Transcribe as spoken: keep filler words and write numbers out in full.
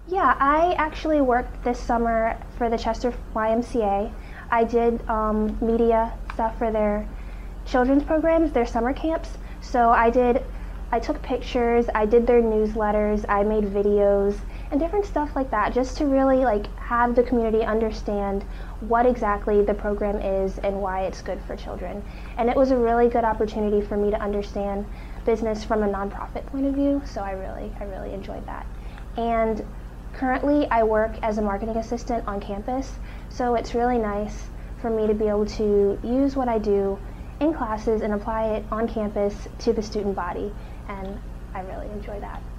Yeah, I actually worked this summer for the Chester Y M C A. I did um, media stuff for their children's programs, their summer camps. So I did, I took pictures, I did their newsletters, I made videos, and different stuff like that, just to really like have the community understand what exactly the program is and why it's good for children. And it was a really good opportunity for me to understand business from a nonprofit point of view, so I really, I really enjoyed that. And currently I work as a marketing assistant on campus, so it's really nice for me to be able to use what I do in classes and apply it on campus to the student body, and I really enjoy that.